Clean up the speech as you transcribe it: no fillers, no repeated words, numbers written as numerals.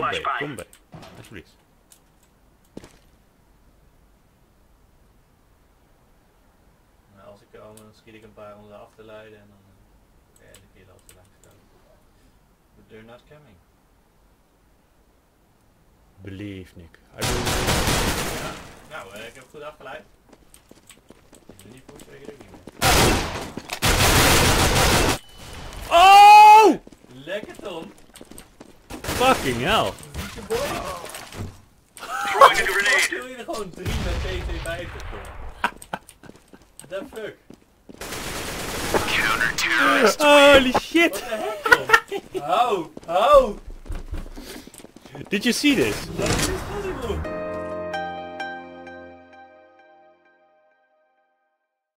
Kom bij. Alsjeblieft. Nou, als ik kom, dan schiet ik een paar om ze af te leiden en dan de keer dat ze langs komen. But they're not coming. Believe, Nick. Ja, nou, ik heb het goed afgeleid. Ik doe niet pushen, ik doe niet meer. Oh! Lekker Tom! Fucking hell. Vieze boy! Wil je er gewoon 3 met T2 bij zitten? The fuck? Holy shit! What the heck, Tom? Hou! Hou! Did you see this? Wat is dat,